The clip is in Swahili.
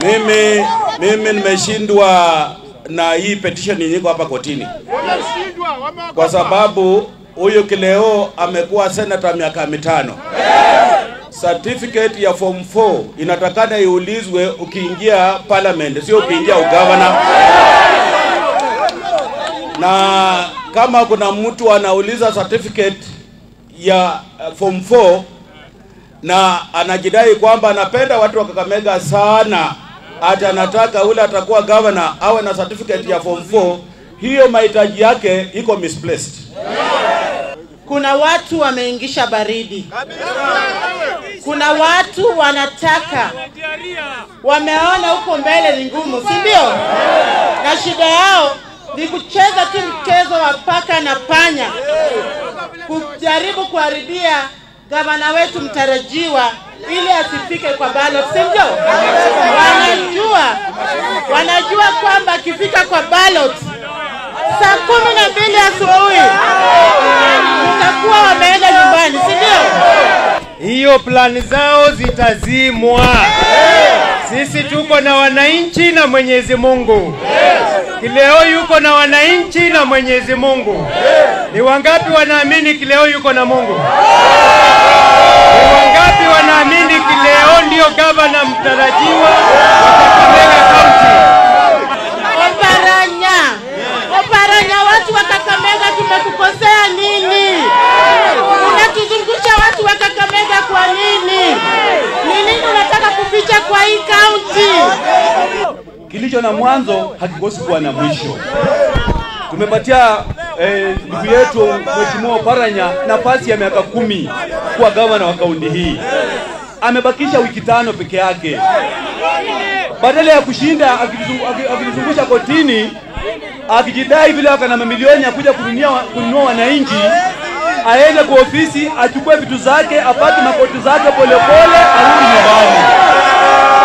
Mimi nimeshindwa na hii petition niko hapa kotini. Kwa sababu huyo Kileo amekuwa senator miaka 5. Certificate ya form 4 inatakana iulizwe ukiingia parliament, sio ukiingia ugavana. Na kama kuna mtu anauliza certificate ya form 4 na anajidai kwamba anapenda watu wa Kakamega sana, hata anataka ule atakuwa governor awe na certificate ya form 4, hiyo mahitaji yake iko misplaced. Kuna watu wameingisha baridi. Kuna watu wanataka, wameona huko mbele ni ngumu, si ndio? Na shida yao ni kucheza tu mchezo wa paka na panya, kujaribu kuharibia gavana wetu mtarajiwa ili asifike kwa ballot, si ndio? Wanajua kwamba akifika kwa ballot saa 12 asubuhi utakuwa wameenda nyumbani, si ndio? Hiyo plani zao zitazimwa. Sisi tuko na wananchi na Mwenyezi Mungu. Kileo yuko na wananchi na Mwenyezi Mungu. Ni wangapi wanaamini Kileo yuko na Mungu? Ni wangapi wanaamini Kileo ndio gavana mtarajiwa wa Kakamega County? Oparanya, watu wa Kakamega tumekukosea nini? Unatuzungusha watu wa Kakamega kwa nini? Ni nini unataka kuficha kwa hii county? Kilicho na mwanzo hakikosi kuwa na mwisho. Tumepatia ndugu yetu Mheshimiwa Oparanya nafasi ya miaka 10 kuwa gavana wa kaunti hii. Amebakisha wiki 5 peke yake. Badala ya kushinda akizungusha kotini akijidai vile akana mamilioni ya kuja kununua wananchi, aende kwa ofisi achukue vitu zake, apate makoti zake polepole, arudi nyumbani.